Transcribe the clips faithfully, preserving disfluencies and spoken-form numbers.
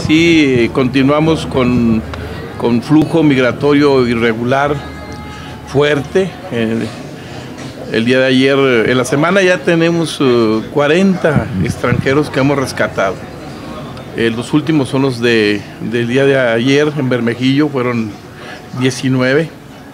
sí, continuamos con, con flujo migratorio irregular fuerte. Eh, el día de ayer, en la semana ya tenemos uh, cuarenta extranjeros que hemos rescatado. Eh, los últimos son los de, del día de ayer en Bermejillo, fueron diecinueve.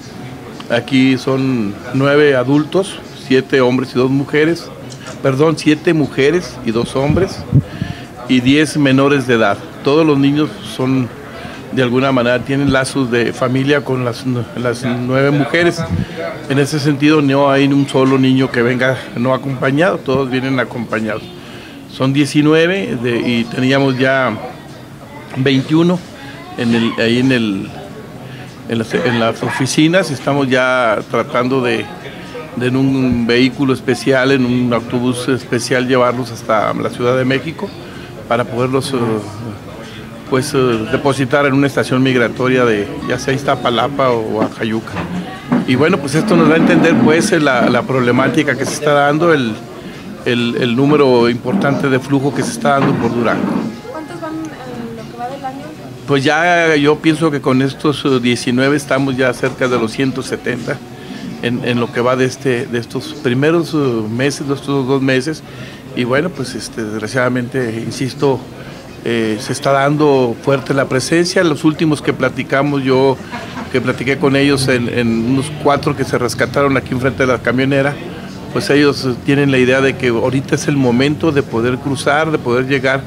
Aquí son nueve adultos, siete hombres y dos mujeres, perdón, siete mujeres y dos hombres, y diez menores de edad. Todos los niños son, de alguna manera, tienen lazos de familia con las, las nueve mujeres. En ese sentido, no hay un solo niño que venga no acompañado, todos vienen acompañados. Son diecinueve de, y teníamos ya veintiuno en el, ahí en, el, en, las, en las oficinas. Estamos ya tratando de, de en un vehículo especial, en un autobús especial, llevarlos hasta la Ciudad de México para poderlos uh, pues, uh, depositar en una estación migratoria de ya sea Iztapalapa o Axayuca. Y bueno, pues esto nos da a entender pues la, la problemática que se está dando, el, el, el número importante de flujo que se está dando por Durango. ¿Cuántos van en lo que va del año? Pues ya yo pienso que con estos uh, diecinueve estamos ya cerca de los ciento setenta en, en lo que va de, este, de estos primeros uh, meses, de estos dos meses. Y bueno, pues este, desgraciadamente, insisto, eh, se está dando fuerte la presencia. Los últimos que platicamos, yo que platiqué con ellos en, en unos cuatro que se rescataron aquí enfrente de la camionera, pues ellos tienen la idea de que ahorita es el momento de poder cruzar, de poder llegar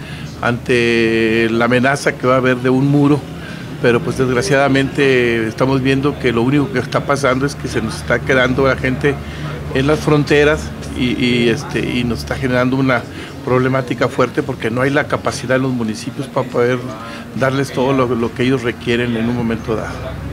ante la amenaza que va a haber de un muro, pero pues desgraciadamente estamos viendo que lo único que está pasando es que se nos está quedando la gente en las fronteras y, y, este, y nos está generando una problemática fuerte porque no hay la capacidad en los municipios para poder darles todo lo, lo que ellos requieren en un momento dado.